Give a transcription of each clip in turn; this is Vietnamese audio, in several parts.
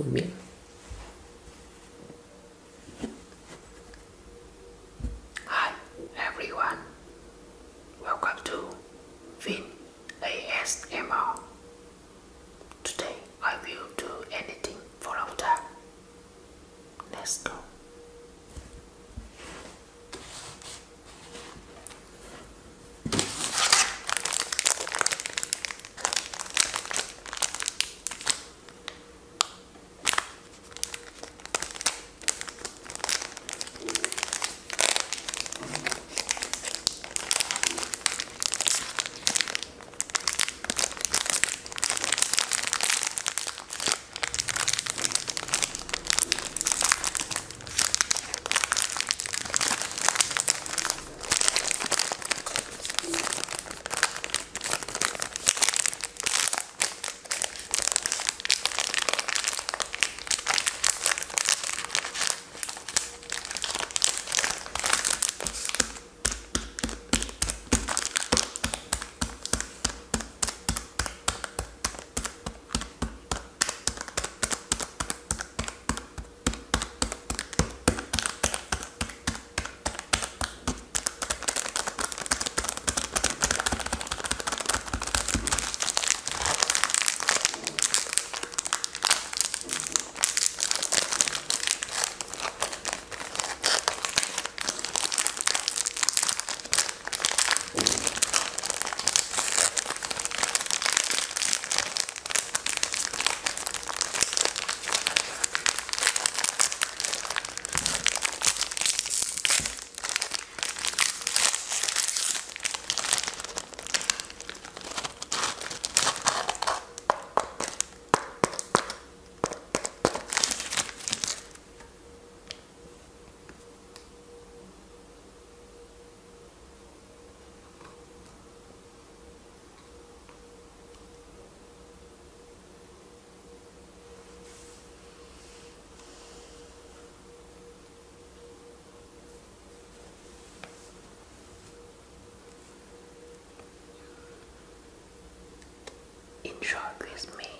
miệng. Hi everyone, welcome to Vin ASMR. Today I will do anything for our time. Let's go. Enjoy with me.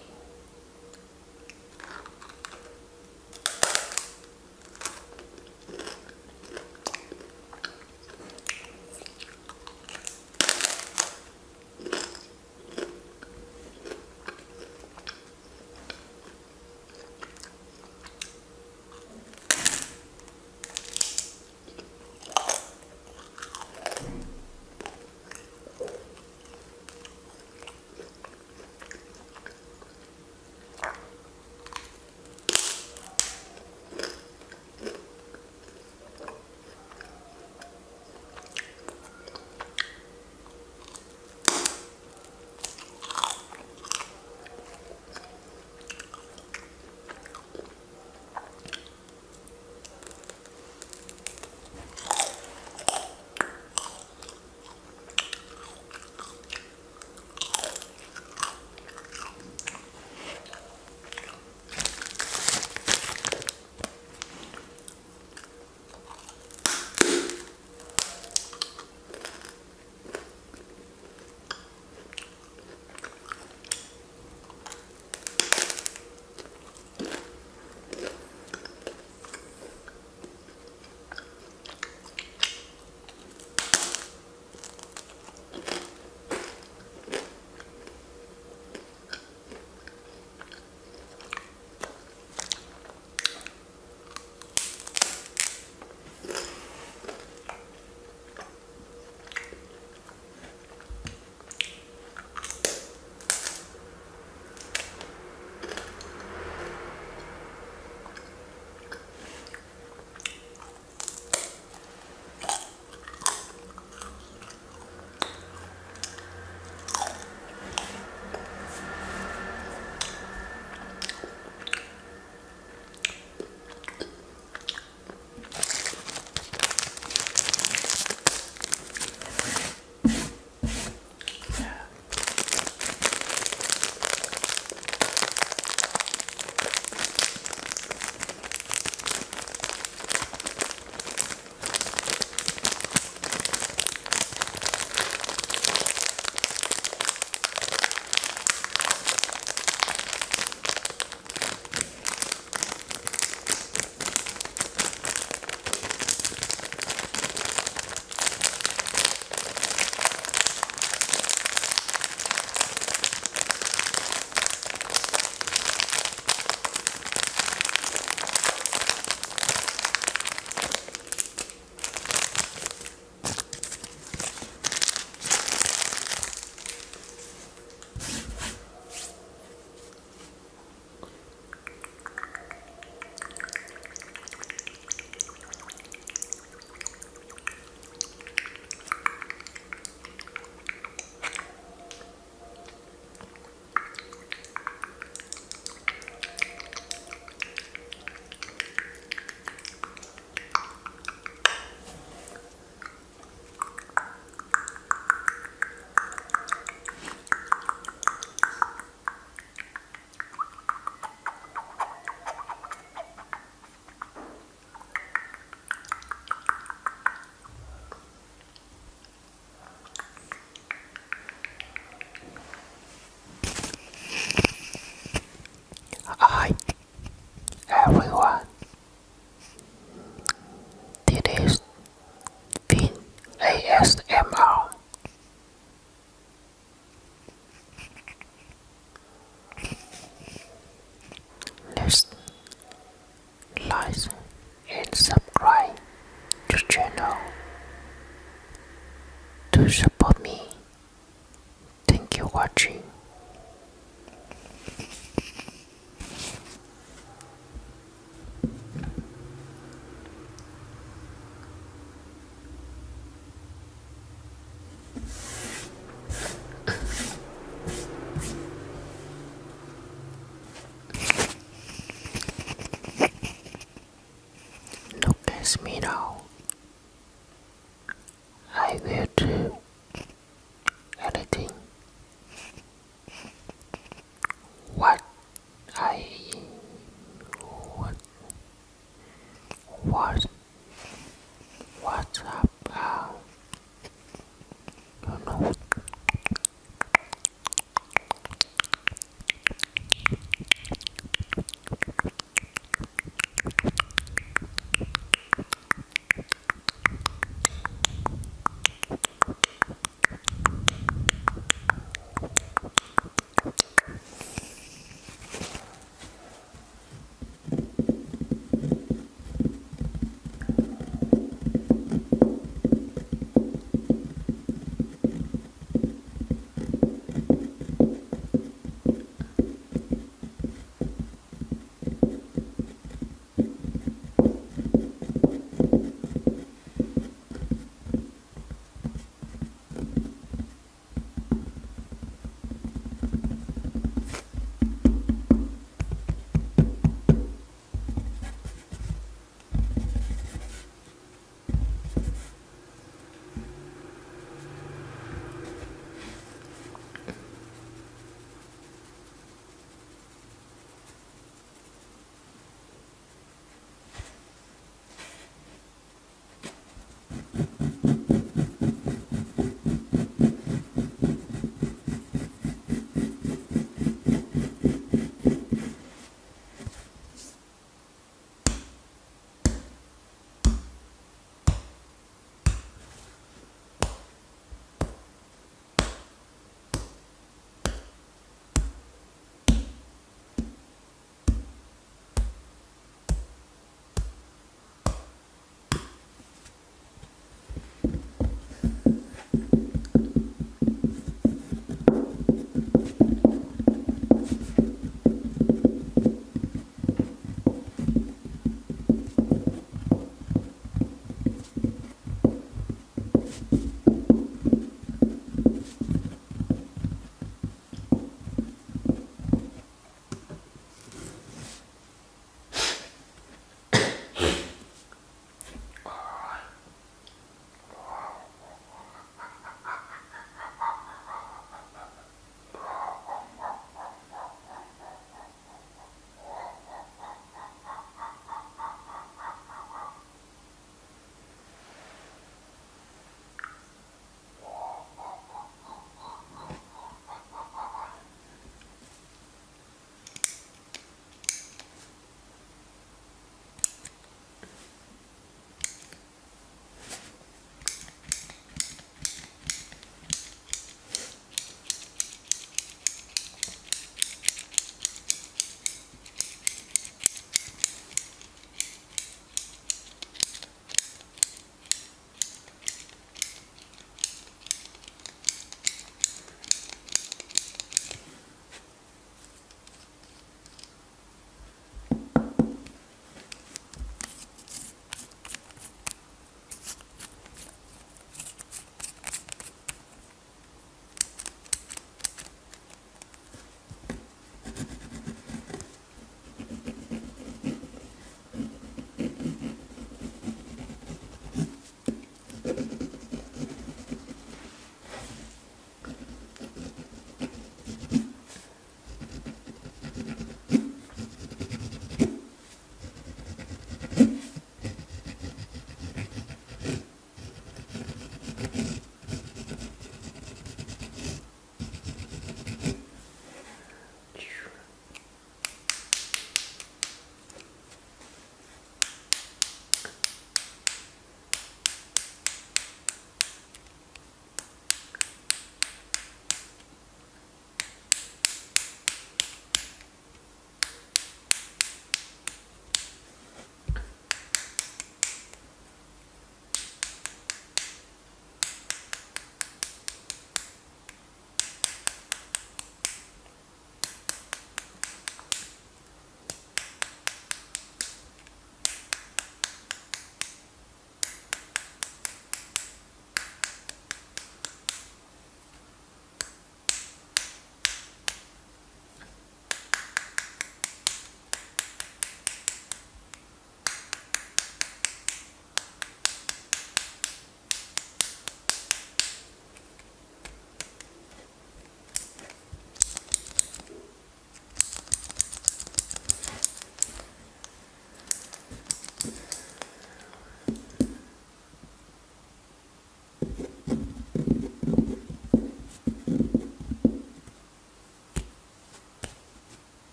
everyone. This is Vin ASMR. Let's like and subscribe to channel to support me. Thank you for watching. Look at me now. I will do anything what I what what what's up you know.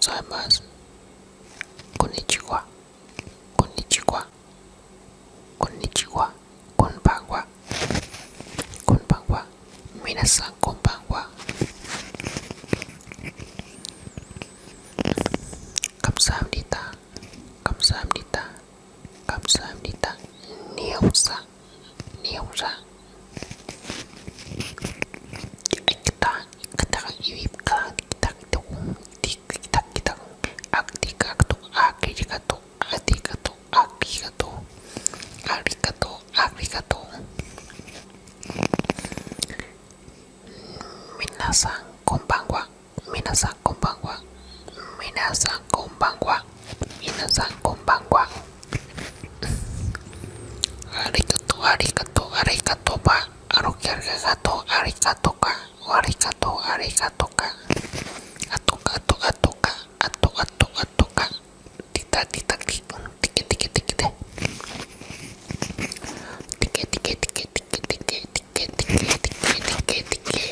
gozaimasu. Konnichiwa. Konnichiwa. Konnichiwa. Konbanwa. Konbanwa. Minasan konbanwa. Kamsahamnida. Kamsahamnida. Kamsahamnida. Nihonsa. Nihonsa. Minasan konbanwa. Minasan konbanwa. Minasan konbanwa. Minasan konbanwa. Arigato, arigato, arigato ba. Arigato, arigato ka. Arigato, arigato ka. Atoka, atoka, atoka. Atok, atok, atoka. Tita, tita, tike, tike, tike, tike. Tike, tike, tike, tike, tike, tike, tike, tike, tike, tike.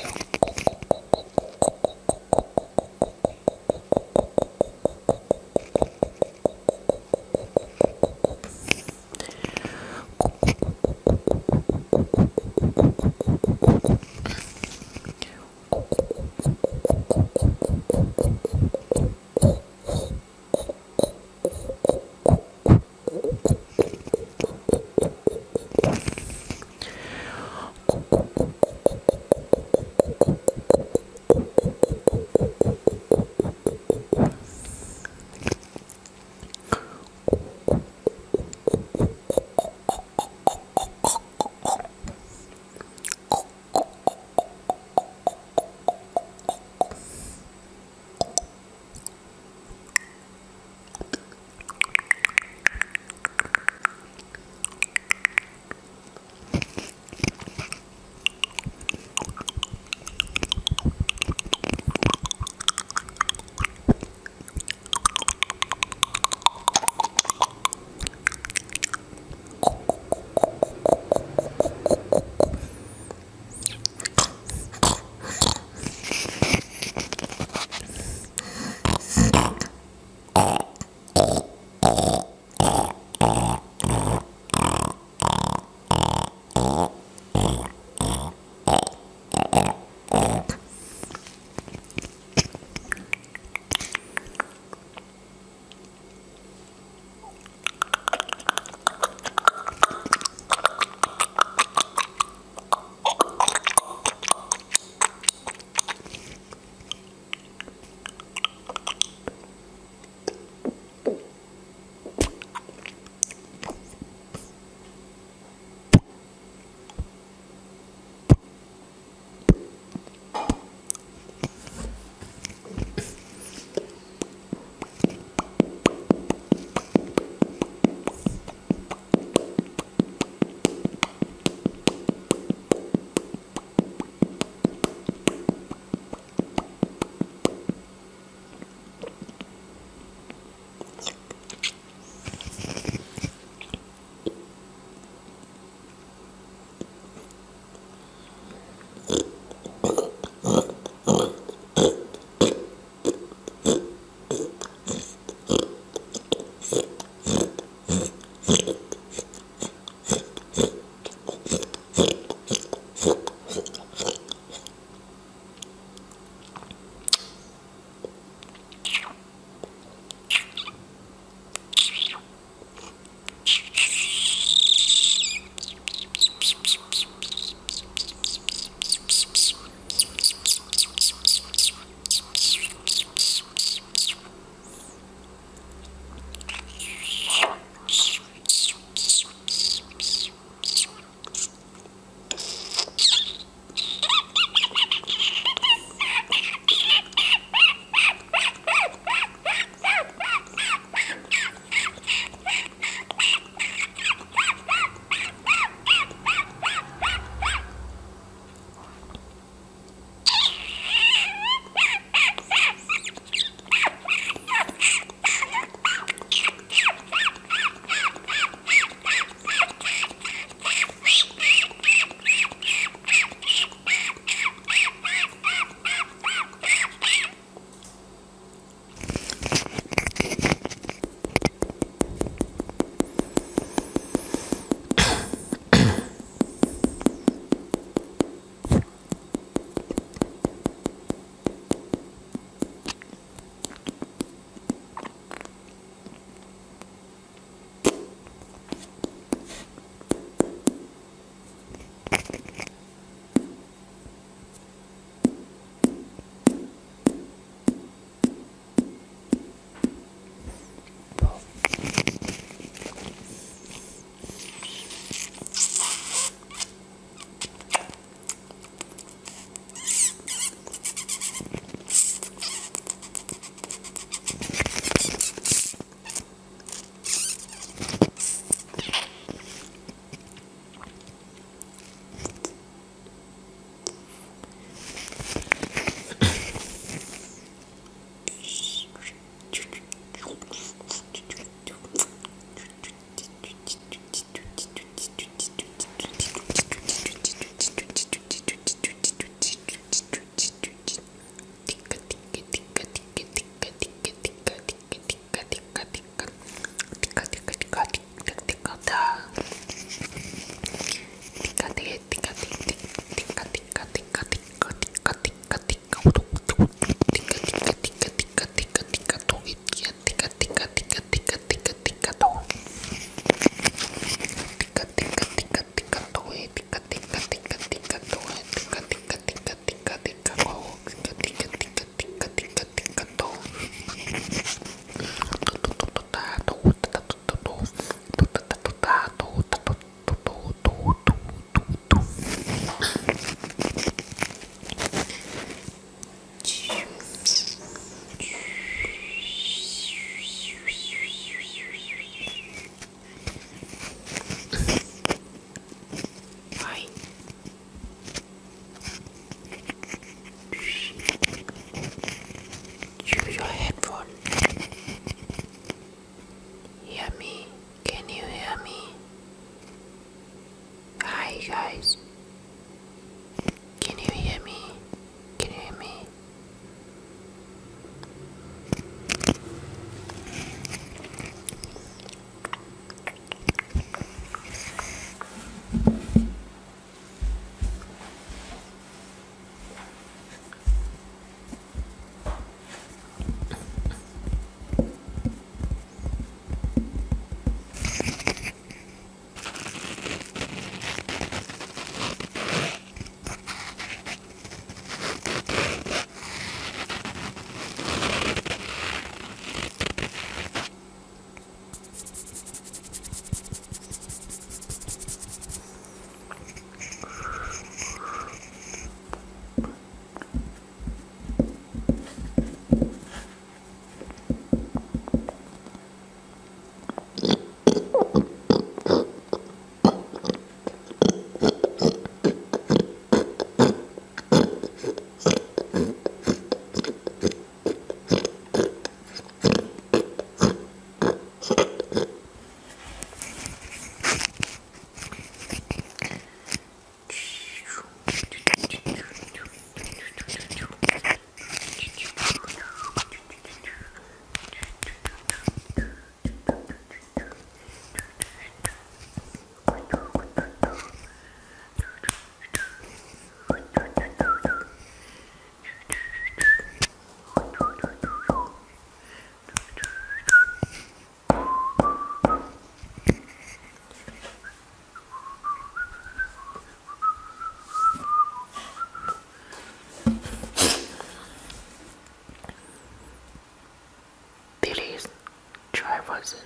version,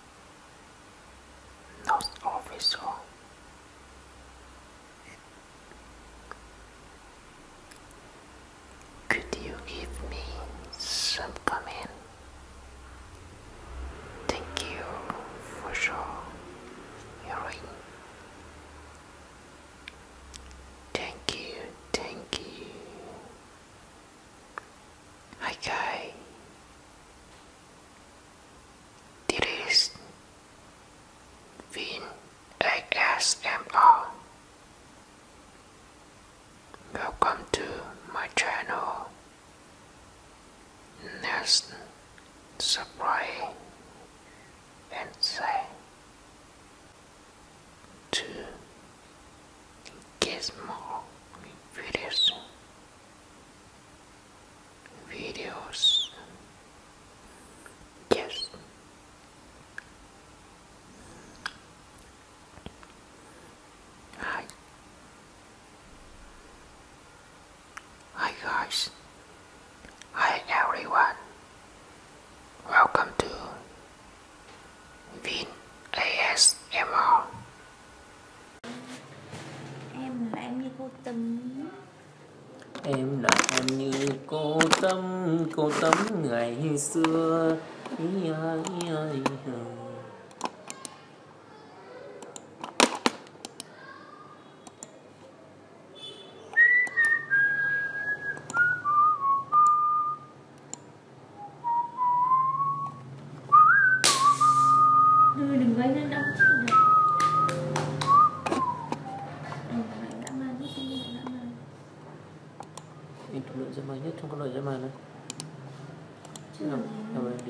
not official. Could you give me some comment? Thank you for sharing. Thank you, thank you. Hi guys. This is Vin ASMR. Welcome to my channel. Next, subscribe and share to get more videos. Yes. Hi. Hi guys. Hi everyone. Welcome to Vin ASMR. Em là em như cô Tâm. Em là em như cô Tâm ngày xưa. Ý ơi, ý ơi. Thôi đừng gây nên đau chịu được. Anh dã man hết, anh dã man. Em thuộc loại dã man nhất trong các loại dã man này. Chứ làm gì Đâu em đi.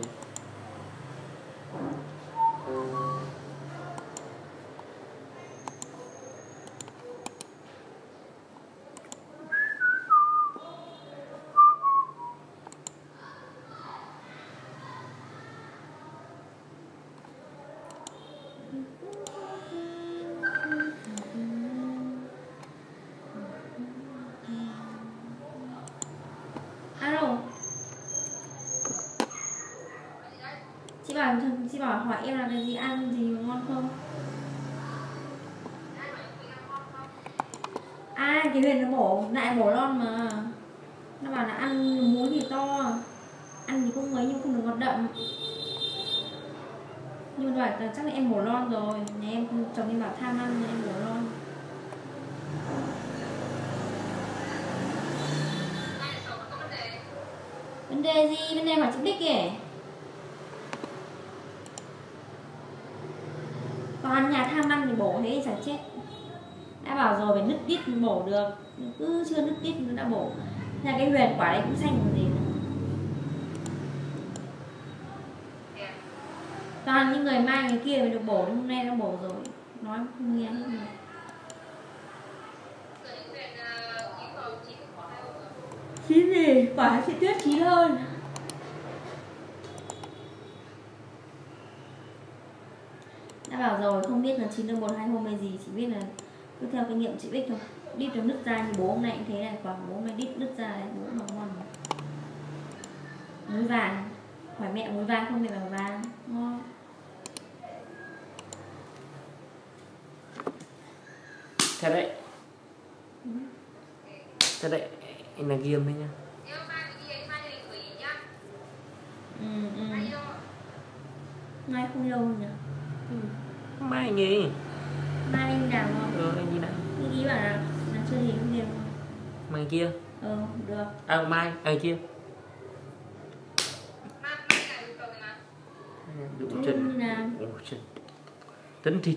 Alo. Chị bảo hỏi em là cái gì, ăn gì ngon không? À cái Huyền nó bổ lại bổ lon mà. Nó bảo là ăn muối thì to, ăn thì cũng mấy nhưng không được ngọt đậm. Nhưng mà bảo chắc là em bổ lon rồi. Nhà em chồng em bảo tham ăn nên em bổ lon. Vấn đề gì? Vấn đề hỏi chị Bích kìa. Toàn nhà tham ăn thì bổ thế chả chết. Đã bảo rồi phải nứt đít bổ được, cứ chưa nứt đít nó đã bổ. Nhà cái Huyền quả đấy cũng xanh còn gì nữa. Toàn những người mai người kia mới được bổ, hôm nay nó bổ rồi. Nói không nghe hết rồi. Chín gì? Quả chị Tuyết chín hơn. Đã bảo rồi không biết là chín được 1-2 hôm hay gì, chỉ biết là cứ theo kinh nghiệm chị Bích thôi. Đít nó nứt ra như bố hôm nay cũng thế này, quả bố hôm nay đít nứt ra này, bố mà ngon. Muối vàng, hỏi mẹ muối vàng không, mẹ bảo vàng, ngon. Thế đấy. Thế đấy, anh là ghiêm đấy nha. Mai không lâu nhỉ? Mai anh gì? Mai anh nào không? Anh đi nào? Anh ý bảo là chưa thì không nhiều. Mai kia? Được. À mai, kia. Đủ chân. Ồ chân. Tấn thịt.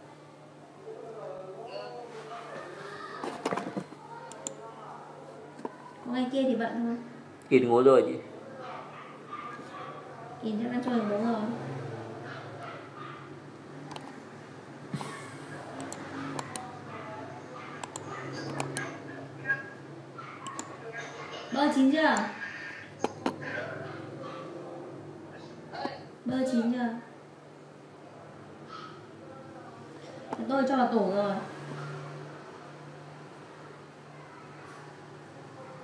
Ngày kia thì bận thôi. Kiệt ngủ rồi chị. Kiệt chắc đang chơi bố rồi. Bơ chín chưa? Bơ chín chưa? Tôi cho vào tủ rồi.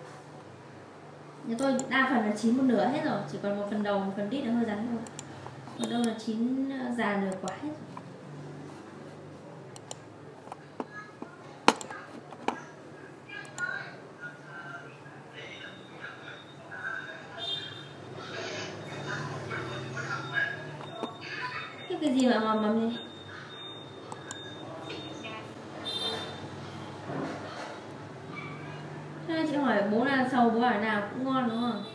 Nhà tôi đa phần là chín một nửa hết rồi, chỉ còn một phần đầu, một phần đít là hơi rắn thôi. Ở đâu là chín già nửa quả hết. Cái gì mà mầm gì? Cho nên chị hỏi bố là sầu, bố bảo nào cũng ngon đúng không?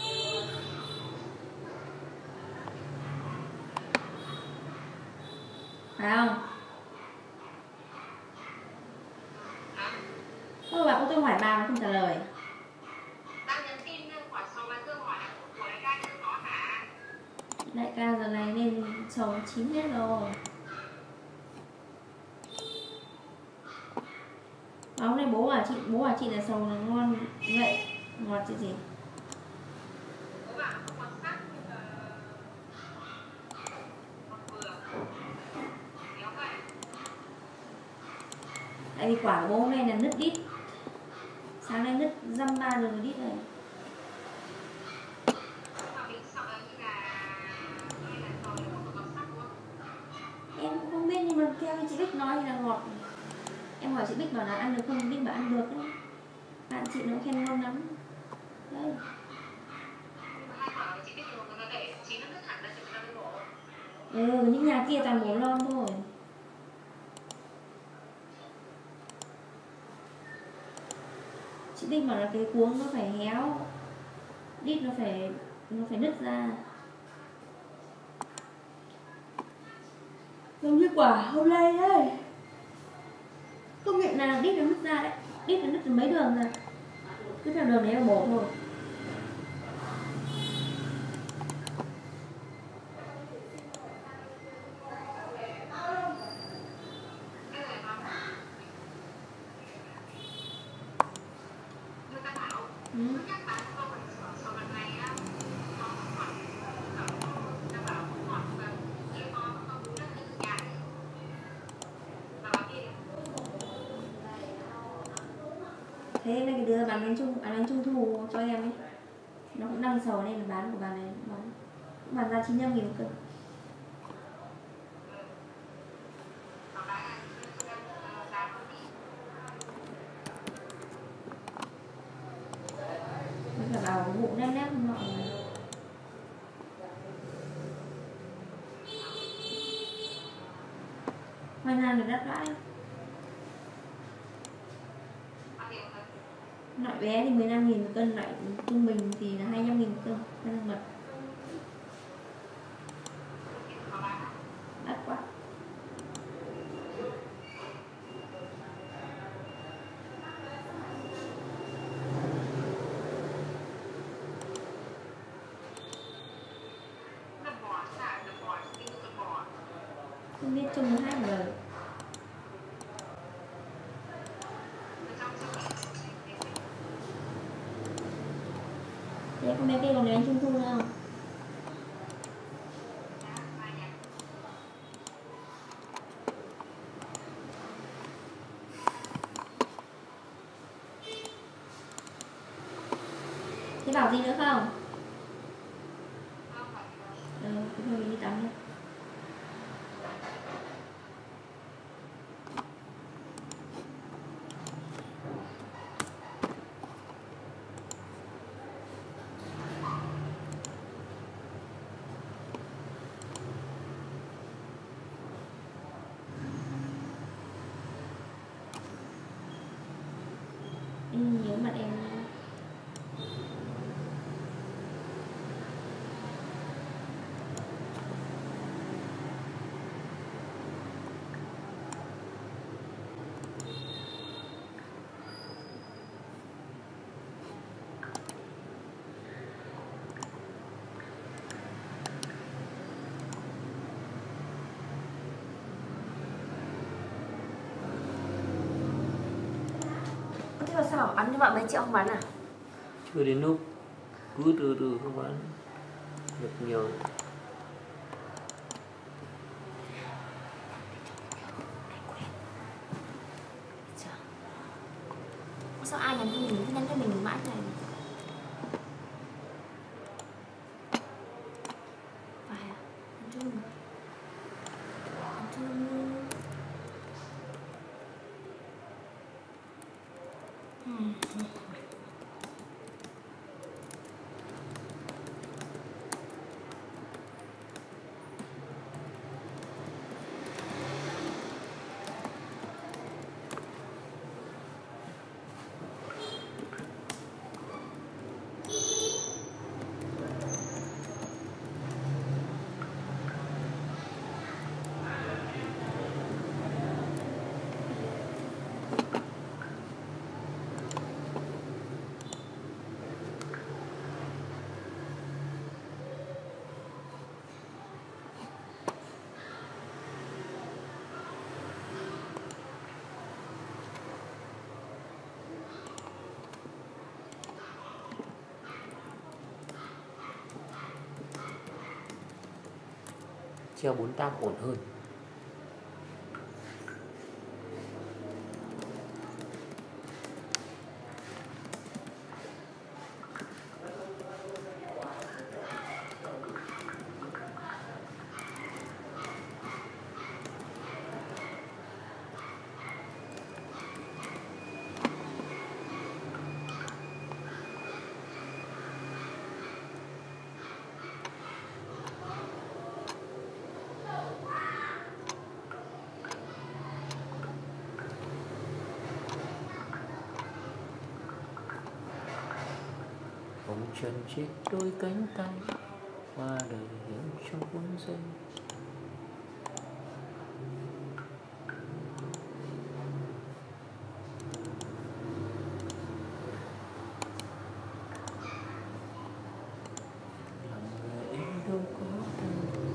Phải không? Thôi bà, tôi hỏi bà mà không trả lời. Đại ca giờ này nên sầu chín hết rồi. Hôm nay bố bảo chị là sầu là ngon vậy, ngọt chứ gì. Tại vì quả của bố hôm nay là nứt đít. Sáng nay nứt dăm 3 rồi đít này. Em cũng không biết nhưng mà theo chị Bích nói thì là ngọt. Em hỏi chị Bích bảo là ăn được không, Bích bảo ăn được đấy. Bạn chị nó khen ngon lắm. Đấy. Những nhà kia toàn bổ lon thôi. Chị Bích bảo là cái cuống nó phải héo, đít nó phải nứt ra. Giống như quả hôm nay đấy. Công nhận là đít nó nứt ra đấy. Đít nó nứt từ mấy đường ra. Cứ theo đường đấy mà bổ thôi. Thế này cái đứa bán bánh trung thu cho em ấy, nó cũng đang sầu nên là bán của bà này bán ra 95.000 một cân. Với cả bảo vụ nếp nếp nọ. Hoa lan được đắt vãi. Loại bé thì 15.000 một cân, loại trung bình thì là 25.000 một cân. Hoa lan mật đắt quá. Không biết trông nó hát lời. Thế con bé kia còn lấy bánh trung thu nữa không? Thế bảo gì nữa không? Thôi mình đi tắm đi. Nhớ mặt em. Thế mà sao bảo bắn cho bạn mấy triệu không bắn à? Chưa đến lúc, cứ từ từ không bán được nhiều. Sao ai nhắn cho mình cứ nhắn cho mình mãi thế này? Phải à? Nhắn Treo 4 tap ổn hơn. Hồng trần chết đôi cánh tay, qua đời hiểu trong cuốn giây. Lòng người em đâu có tay.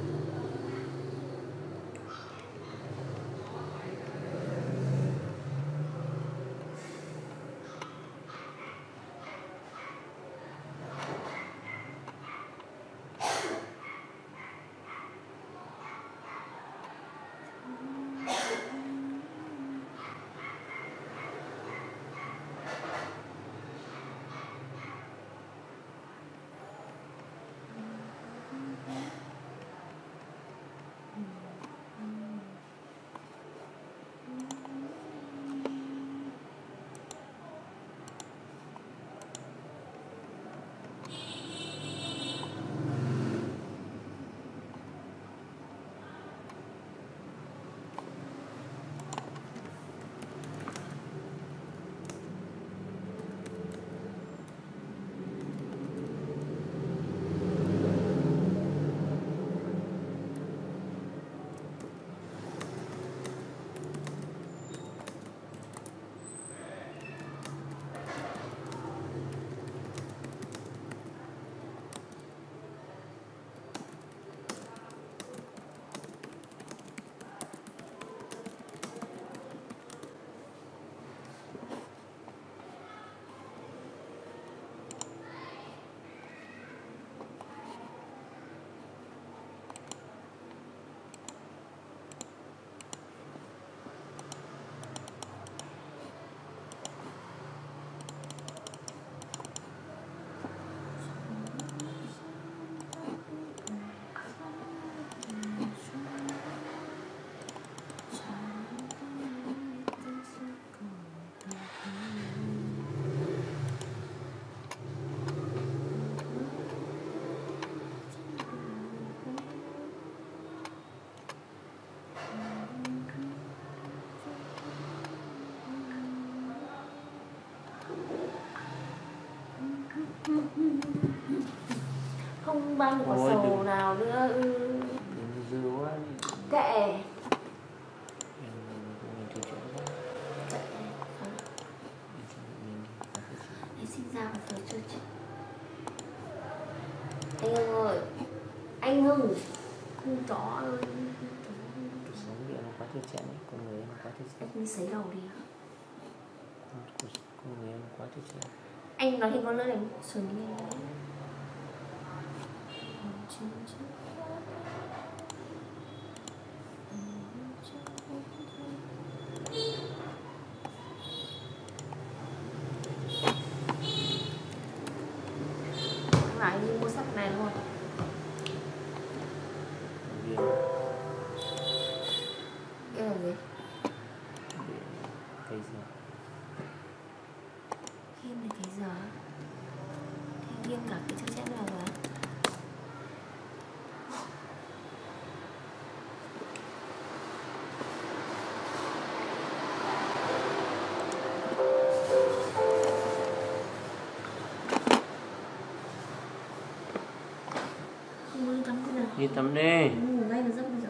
Không bao nhiêu quả Ôi, sầu đừng. nào nữa. Đừng dư quá. Kệ. Mình thử chỗ đó. Kệ. Anh sinh ra và phải chơi chị. Anh Hưng ơi. Anh Hưng. Con chó ơi. Cuộc sống địa nó quá tiêu chén ấy. Con người nó quá tiêu chén. Anh sấy đầu đi. Con người nó quá tiêu chén. Anh nói thêm con nữa này. Sườn đi anh. Lại đi mua sách này luôn. Cái là gì? Cây gì? Game này cái giờ. Thế game cả cái chữ chép nào rồi á? Không đi tắm cái nào. Đi tắm đi. Ngủ ngay vào giấc bây giờ.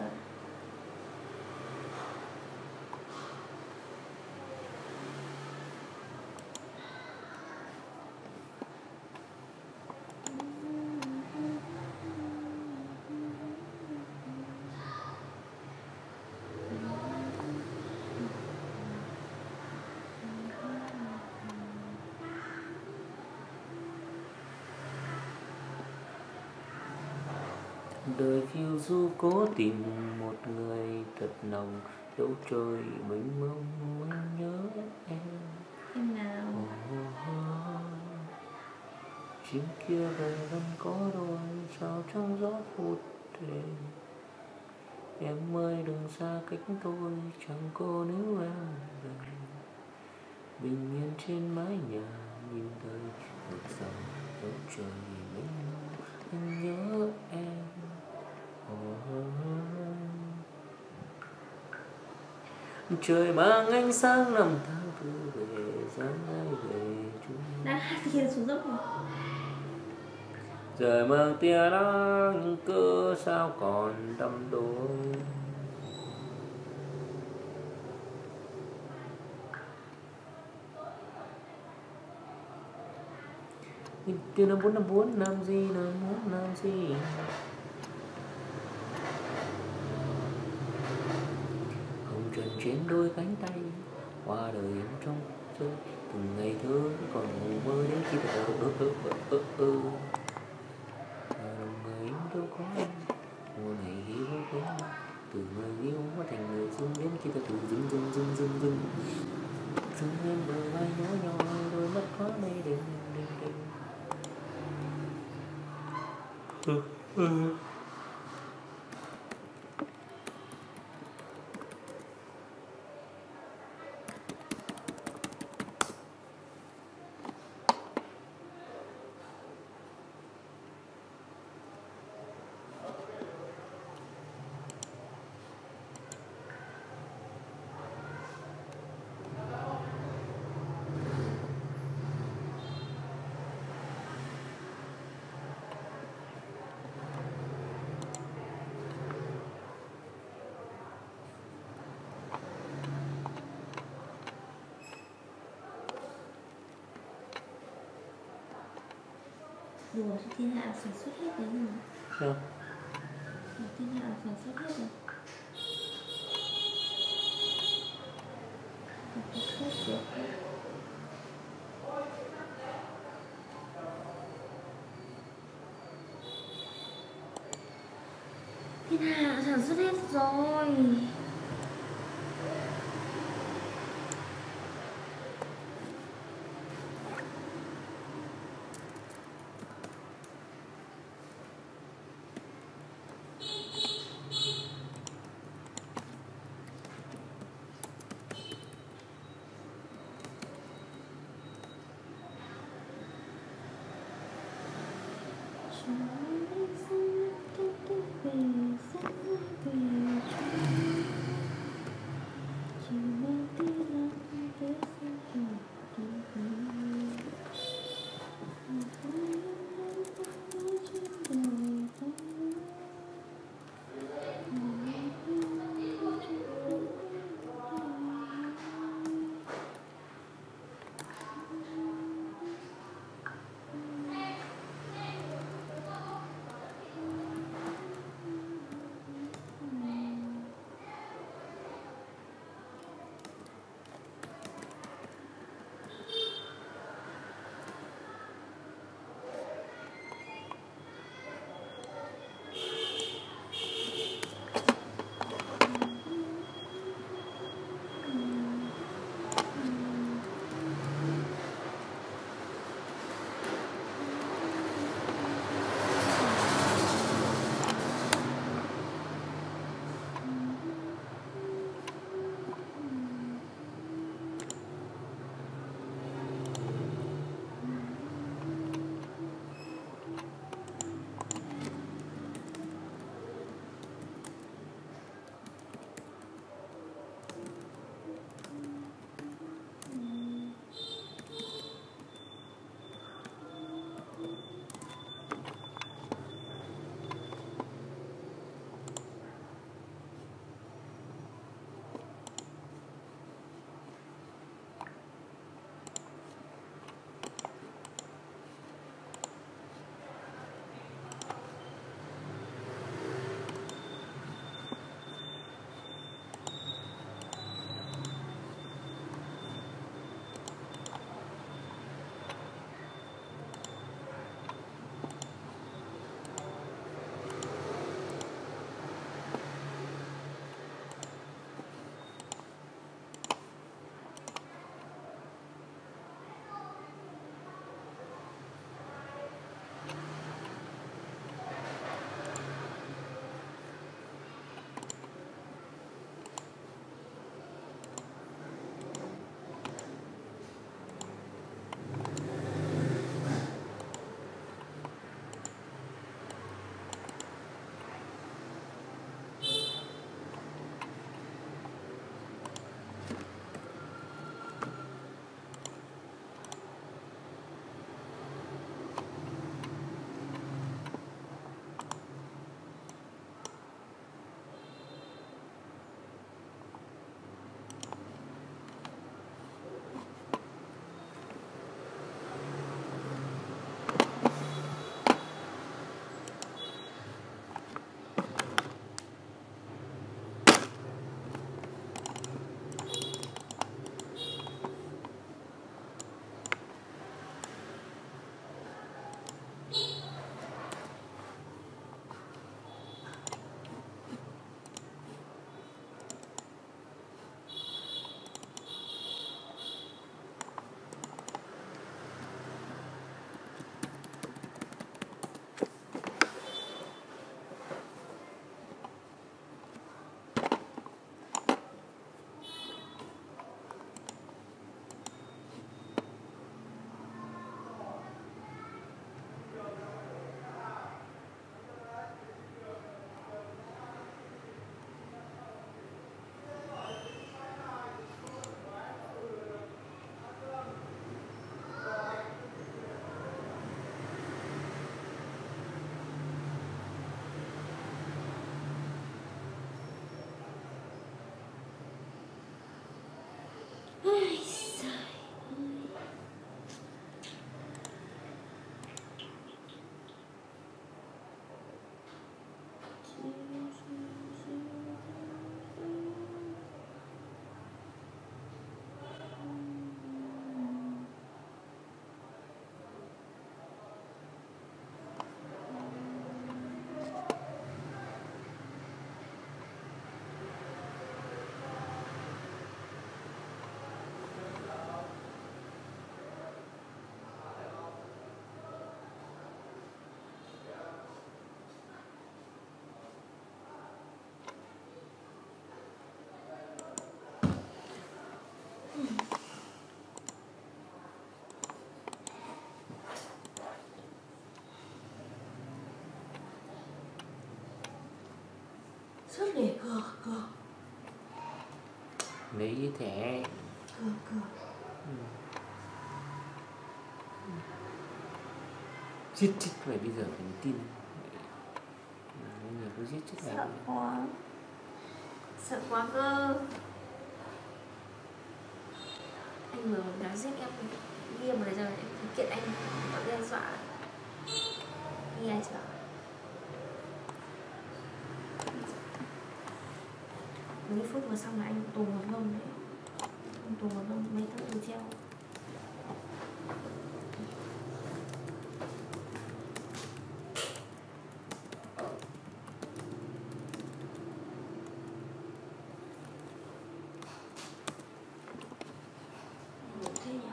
Đời phiêu du cố tìm một người thật nồng, dẫu trời mênh mông anh nhớ em. Em nào Chim kia về vẫn có đôi sao trăng gió phút thề. Em ơi đừng xa cách tôi, chẳng có nếu em về. Bình yên trên mái nhà nhìn đời ngược dòng, dẫu trời mênh mông anh nhớ em. Trời mang ánh sáng năm tháng thu về, dáng ai về chung. đang hát kia xuống dốc rồi. Trời mang tia nắng cớ sao còn đắm đuối. Từ năm bốn làm gì, năm muốn làm gì. Hồng trần trên đôi cánh tay, qua đời em trong rơi. Từng ngày thơ còn ngủ mơ đến khi ta lòng người em đâu có em. Mùa này khi vô quên, từ người yêu hóa thành người dưng đến khi ta từ dưng em bờ vai nhỏ nhỏ, đôi mắt có mây đêm đêm. Đùa cho thiên hạ sản xuất hết đấy mà. Sao? Thiên hạ sản xuất hết rồi. Thiên hạ sản xuất hết rồi. Về Suốt để cửa lấy thẻ. cửa Giết chết mày bây giờ thì tin. Bây giờ cứ giết chết mày. Sợ quá cơ. Anh vừa nói giết em nghiêm rồi, giờ em thực kiện anh có đe dọa. Nghe chưa? Mấy phút vừa xong là anh tù một vông đấy. Anh tù một vông mấy tháng tù treo. Thế nhỉ?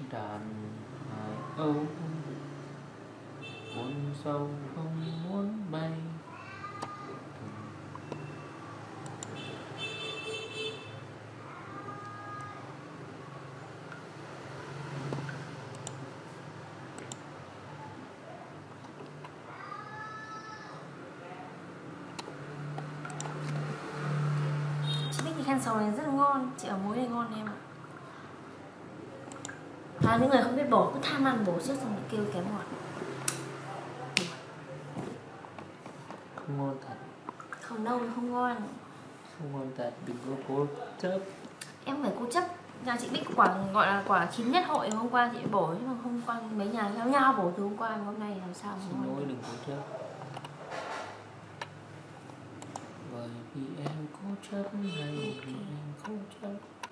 đàn hải âu buồn sâu không muốn bay. Chị biết thì khen sầu này rất là ngon, chị ở muối này ngon em ạ. Những người không biết bổ cứ tham ăn bổ trước xong kêu kém ngọt. Không ngon thật. Không đâu, không ngon. Không ngon thật, đừng có cố chấp. Em phải cố chấp. Nhà chị biết quả gọi là quả chín nhất hội hôm qua chị bổ, nhưng mà hôm qua mấy nhà nhau nhau bổ từ hôm qua, hôm nay làm sao mà Xin ngon. lỗi, đừng cố chấp. Bởi vì em cố chấp hay vì em không chấp.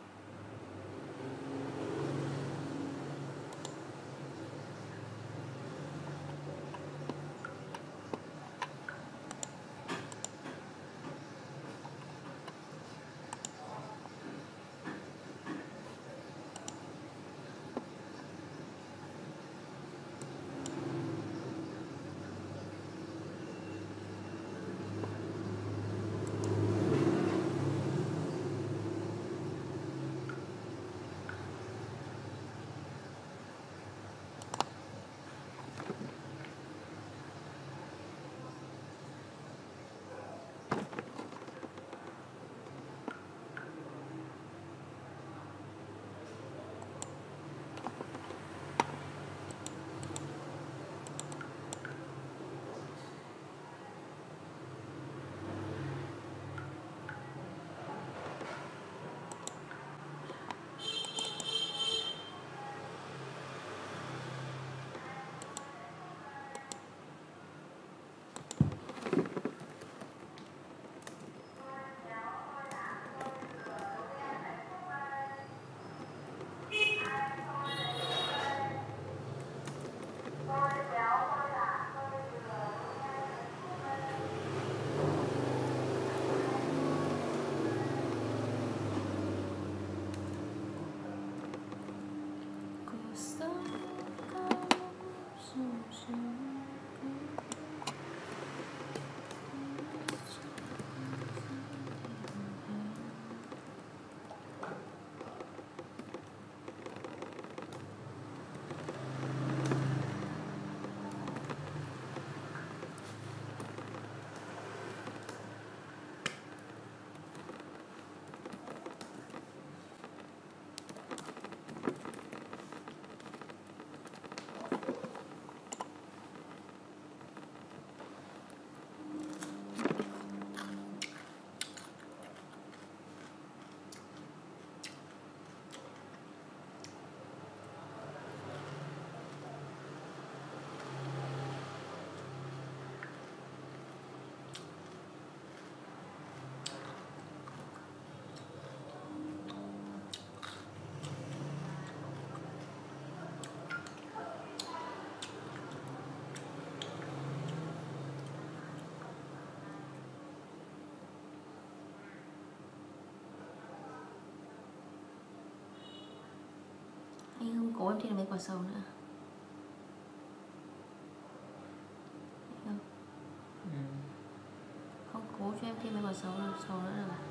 Anh không cố em thêm mấy quả sầu nữa. Không, không cố cho em thêm mấy quả sầu nữa được à?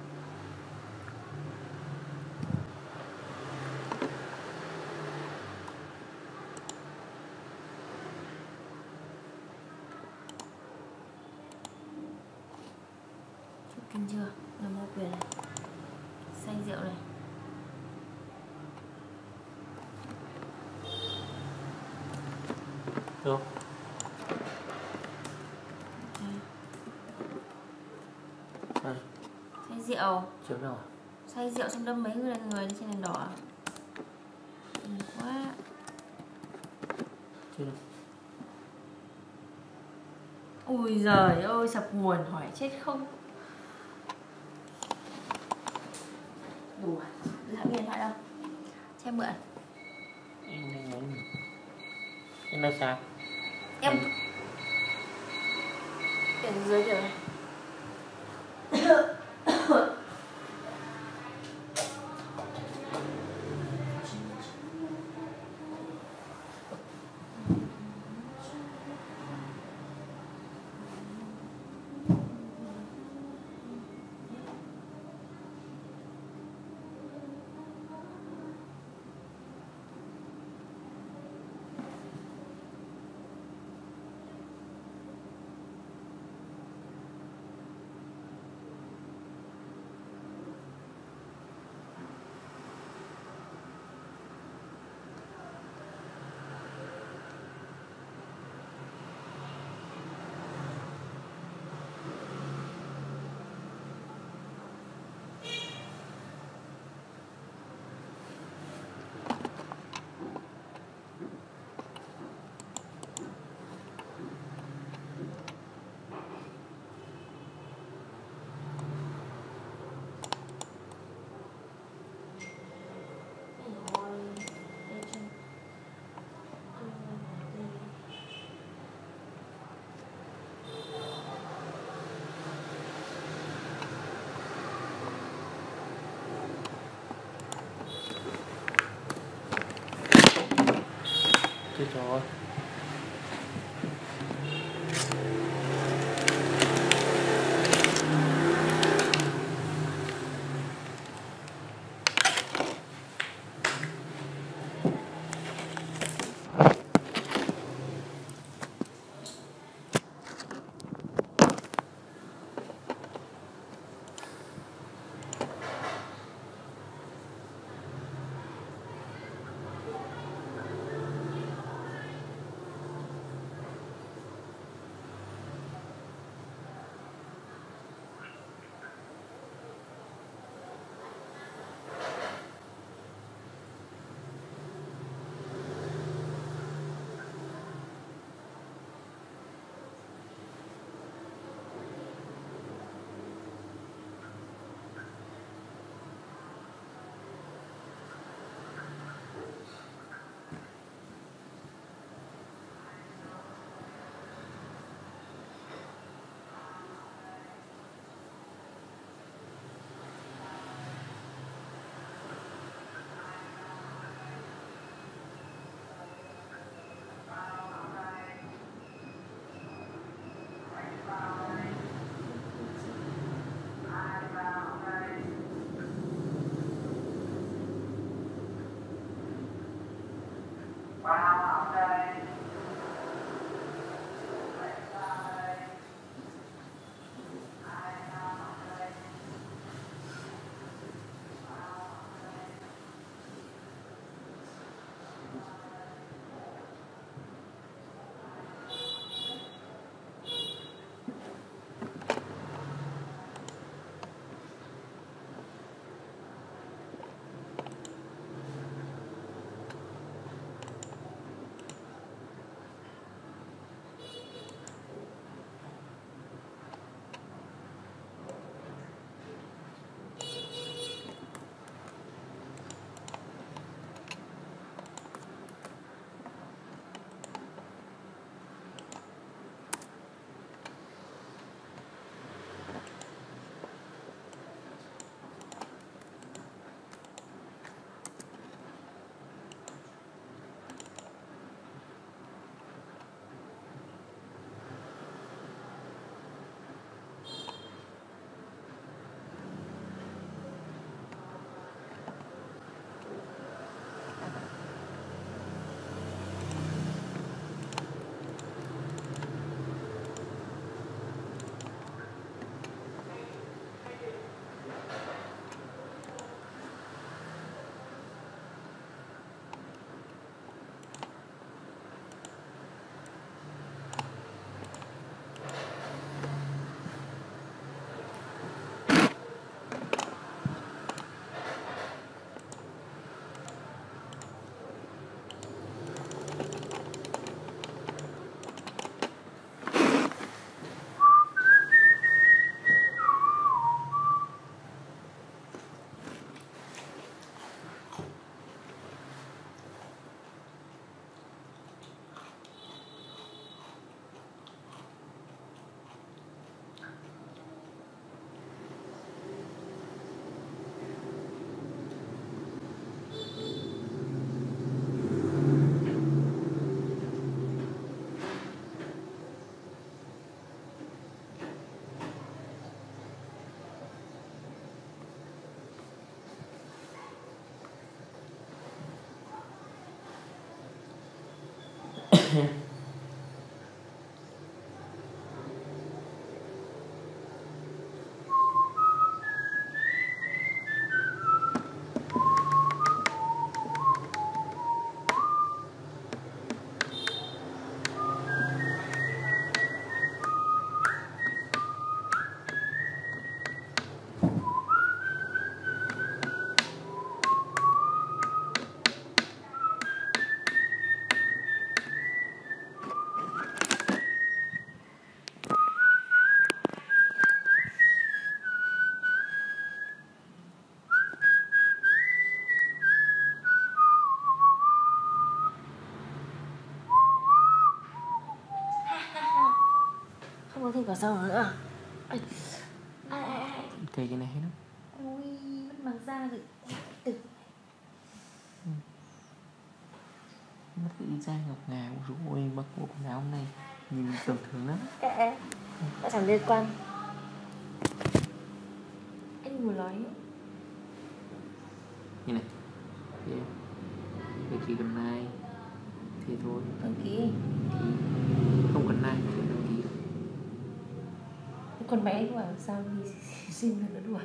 Chút kinh chưa? Nằm mua quyền này, xay rượu này. Được. Xay rượu. Chiều nào à? Xay rượu xong đâm mấy người lên trên đèn đỏ. Quá. Chưa đâu. Ui giời ơi, sập nguồn hỏi chết không. Đủ à? Làm điện thoại đâu? Cho em mượn. Em đang muốn. Em nói sao? Em để dưới kiểu này. Chết rồi. Không có thêm cả sau nữa à? Thì cái này nó Ôi, mất bằng da rồi. Từ. mất thể đi ra ngọc ngà một số ngồi mặc bộ quần áo hôm nay nhìn tầm thường lắm. Kệ, nó chẳng liên quan. Anh muốn nói Như này thì chỉ cần like thì thôi, đăng ký. thì không cần like thì đăng ký. Con bé ấy bảo sao đi xin nó đuổi.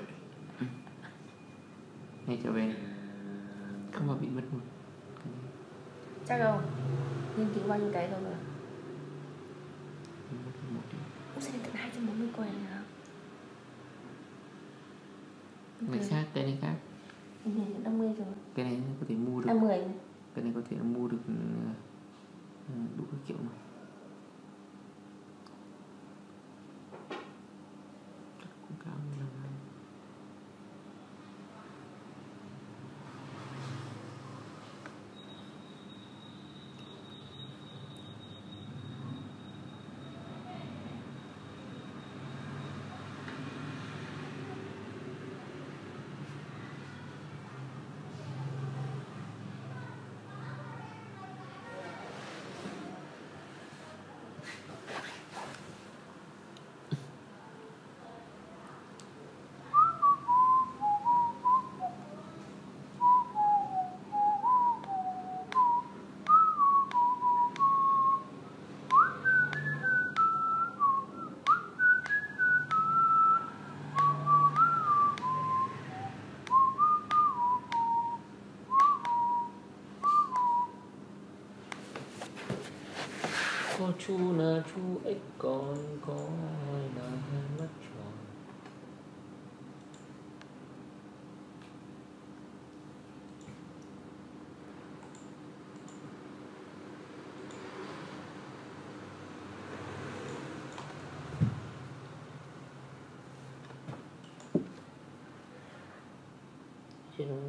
Này trở về không mà bị mất một. Chắc đâu nghiên cứu bao nhiêu cái rồi mà. Cũng sẽ đến tận 240 quầy hả? Này khác, cái này khác. Mình 50 rồi. Cái này có thể mua được 50. Cái này có thể mua được đủ các kiểu mà. Cũng cao là có chú là chú ếch con có hai là hai mắt tròn. Chứ nó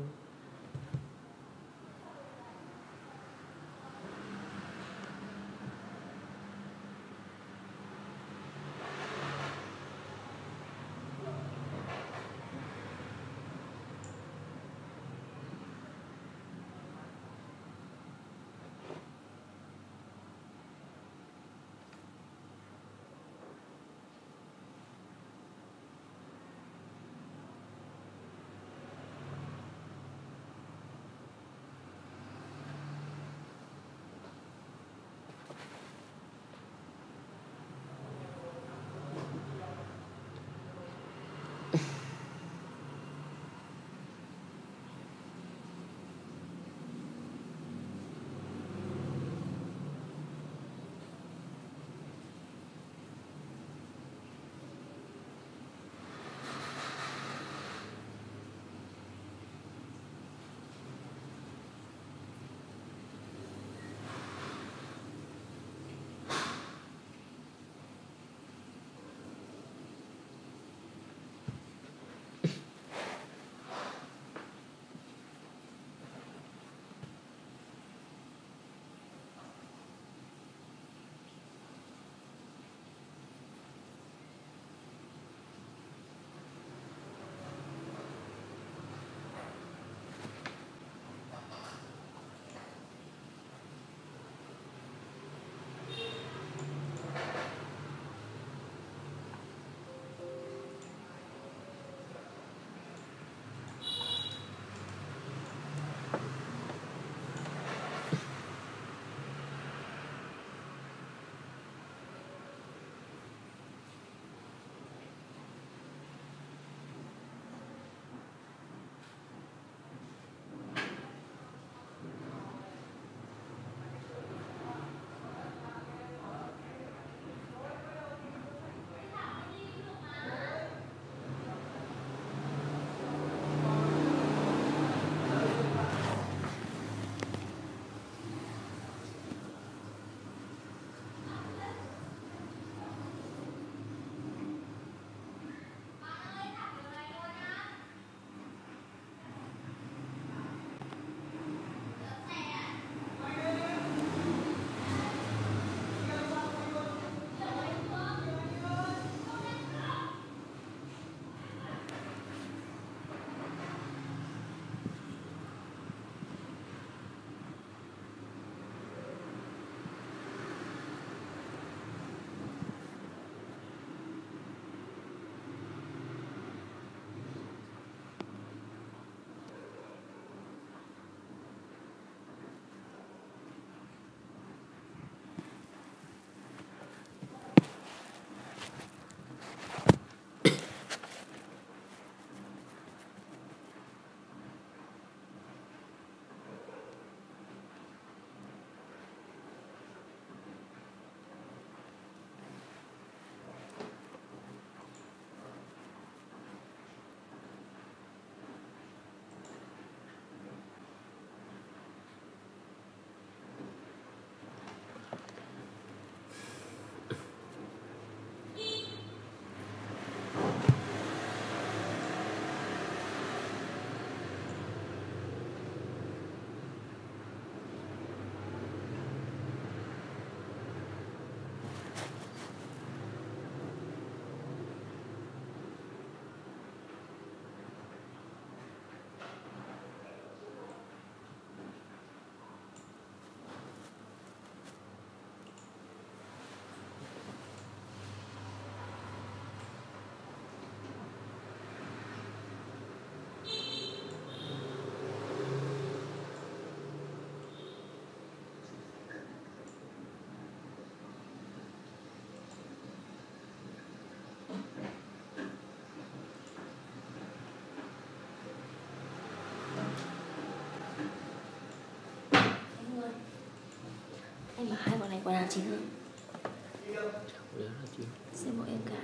ơi, anh bảo hai bọn này quả nào chín không? Nhớ là chín. Xem bọn em cái.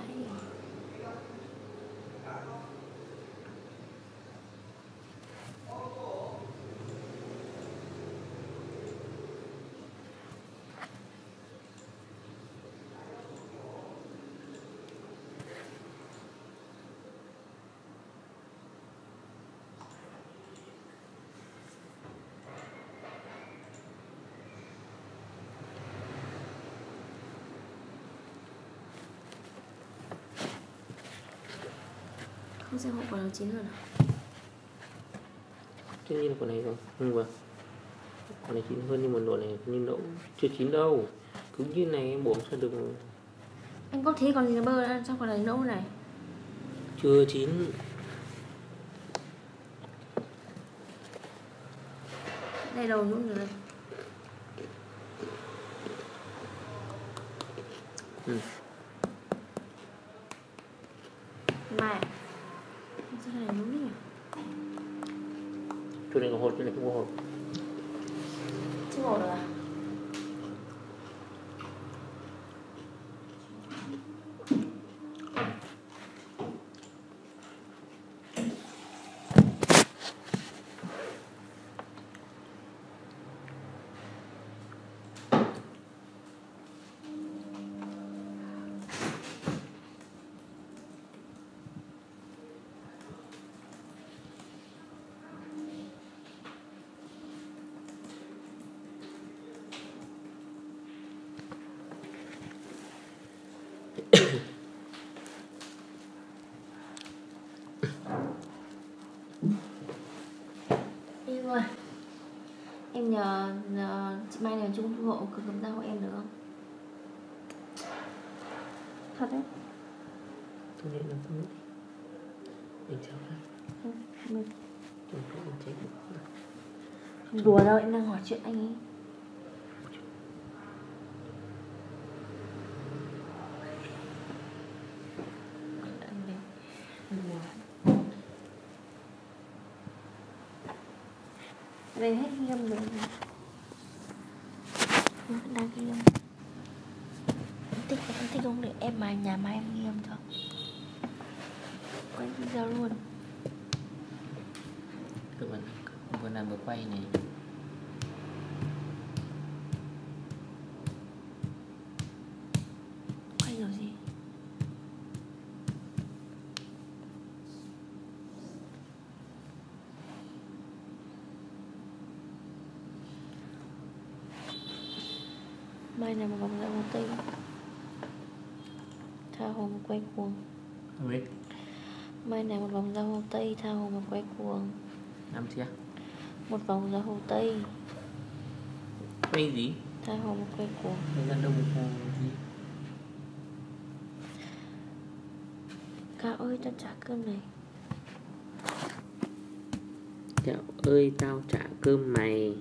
Không xem hộ quả nào chín hơn à? Tất nhiên là quả này rồi. Vâng. Quả này chín hơn nhưng mà độ này nhưng đậu chưa chín đâu. Cứ như này em bổ sao được. Anh có thế còn gì là bơ đã, trong quả này nấu này. Chưa chín. Đây đầu nhũng rồi đây. Mai à? Sao này nhũng nhỉ? Chỗ này có hột, chỗ này không có hột. Chưa hột được à? Em ơi, em nhờ chị Mai nhờ chung hộ cầm dao hộ em được không? Thật đấy. Tôi nghĩ là không. Mình chào các. Mình Chúng tôi mình chết. không đùa đâu, em đang hỏi chuyện anh ấy. Đây hết ghi âm rồi. Đang ghi âm. Em tích không để em mà nhà mai em ghi âm cho. Quay video luôn. Các bạn vừa làm vừa quay này. Quay rồi gì? Mai là một vòng dạo Hồ Tây. Tha hồ một quay cuồng. Không biết. Mai này một vòng ra Hồ Tây, tha hồ một quay cuồng. Làm chưa? Một vòng ra Hồ Tây, Quay gì? tha hồ một quay cuồng. Thời gian đâu một hồ gì? Cao ơi tao trả cơm này. Chào ơi tao trả cơm mày.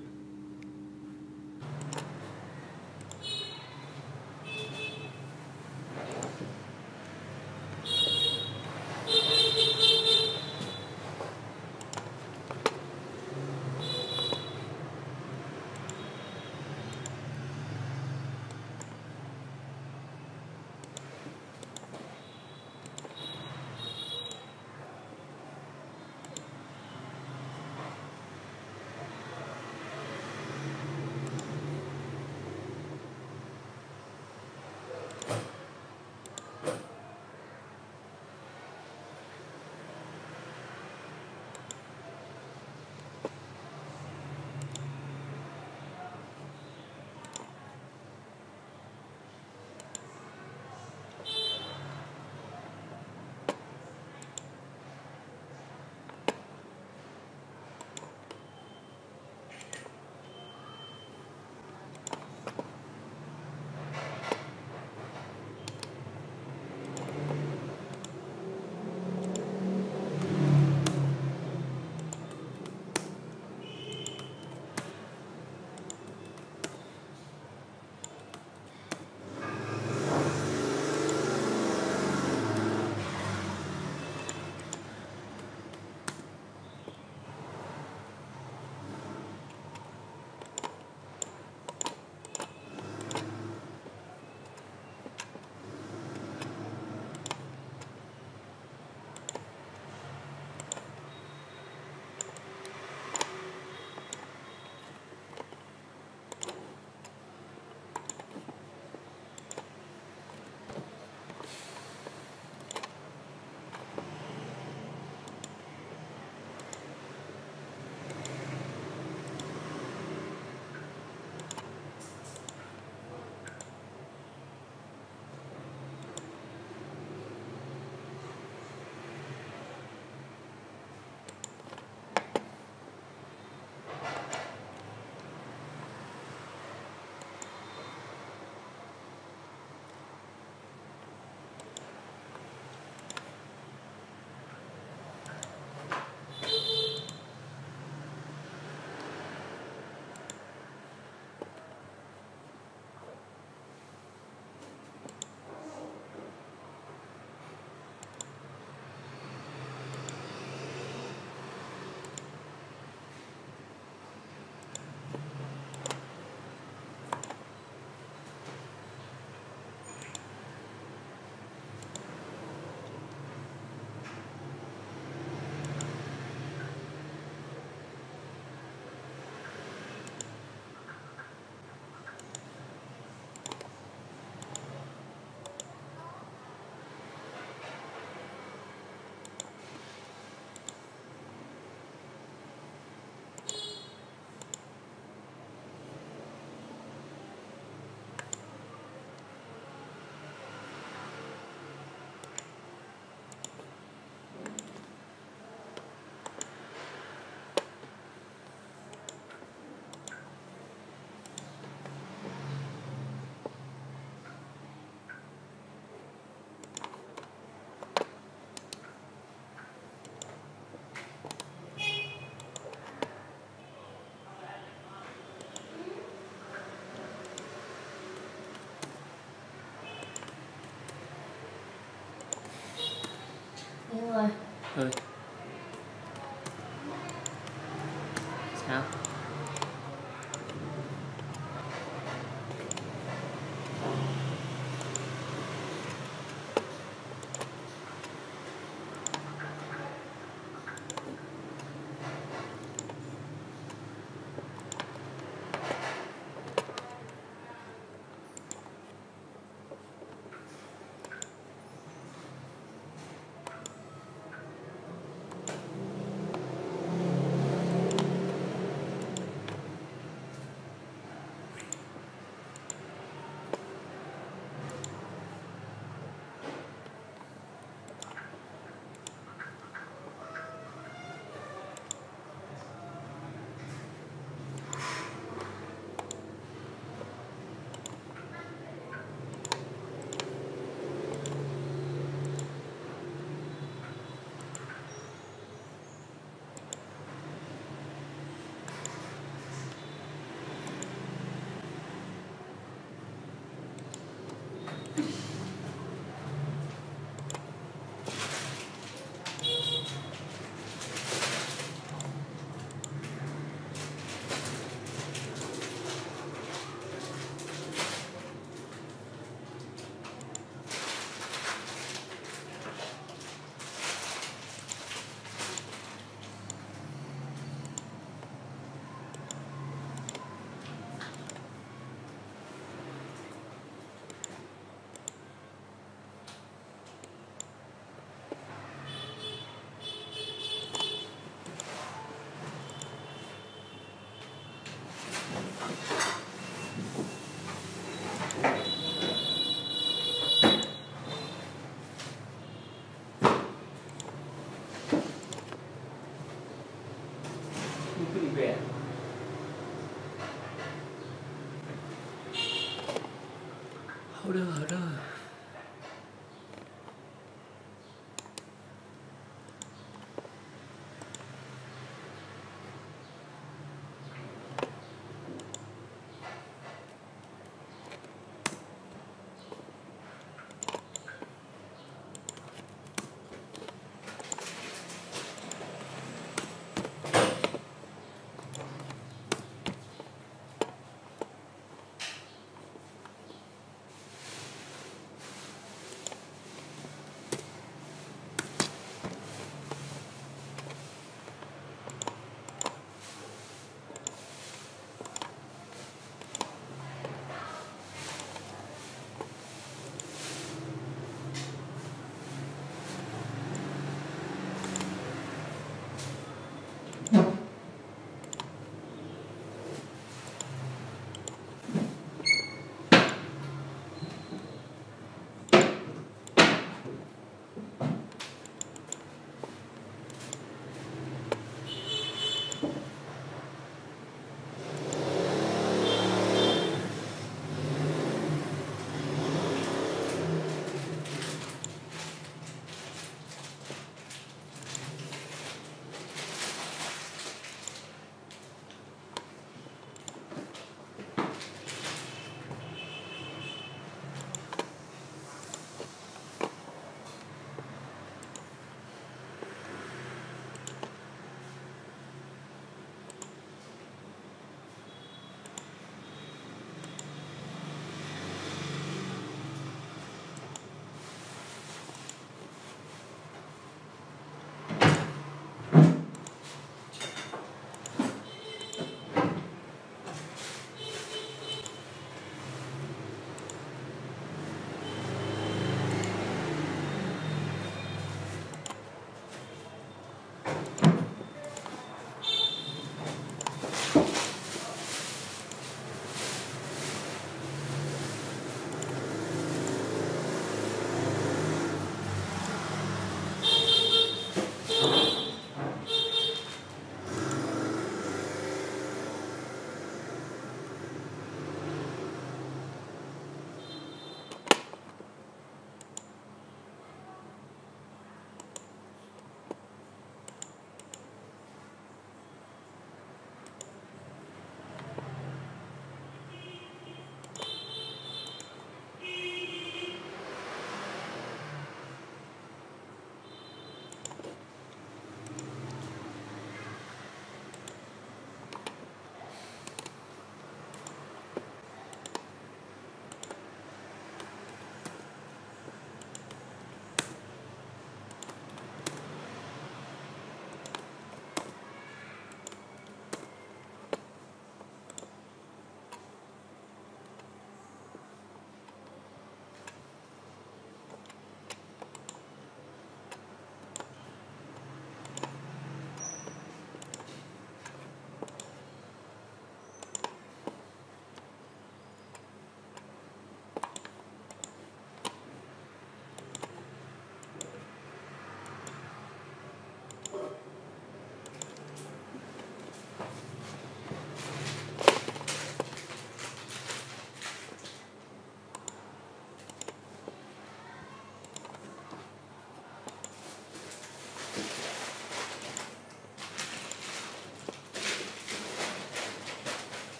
Thế rồi. ơi sao cứ đi về đâu